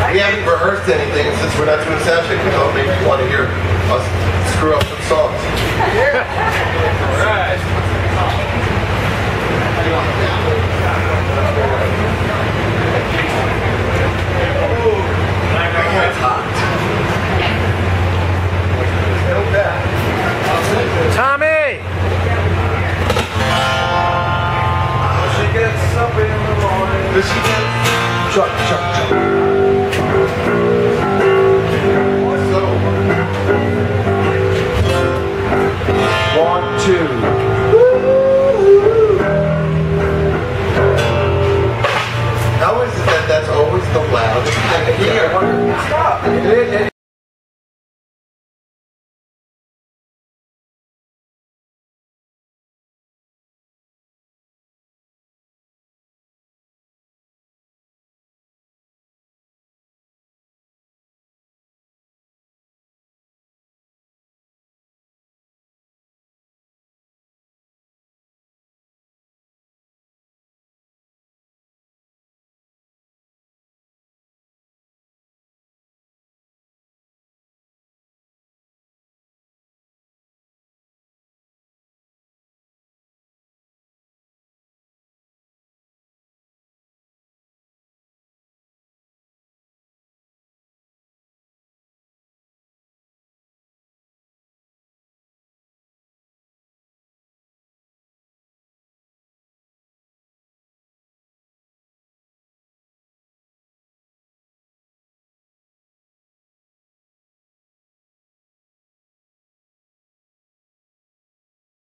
We haven't rehearsed anything, and since we're not doing sound check, we thought maybe you want to hear us screw up some songs. Alright. It's hot. Tommy! She gets up in the morning. Does she get? Chuck.